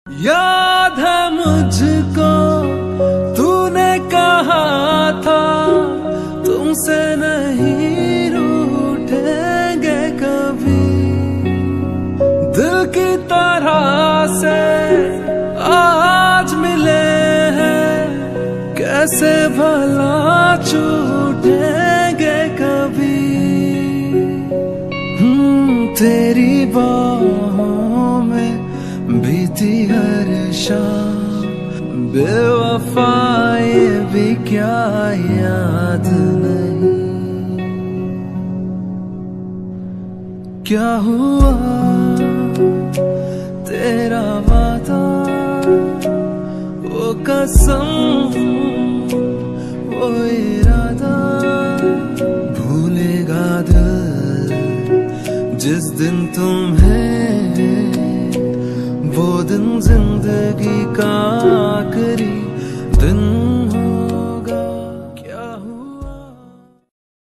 याद है मुझको तूने कहा था तुमसे नहीं रूठेंगे कभी। दिल की तरह से आज मिले हैं, कैसे भला छूटेंगे कभी। तेरी बाहों में बीती हर शाम, बेवफा ये भी क्या याद नहीं। क्या हुआ तेरा वादा, वो कसम वो इरादा, भूलेगा दिल जिस दिन तुम्हें, वो दिन जिंदगी का आखिरी दिन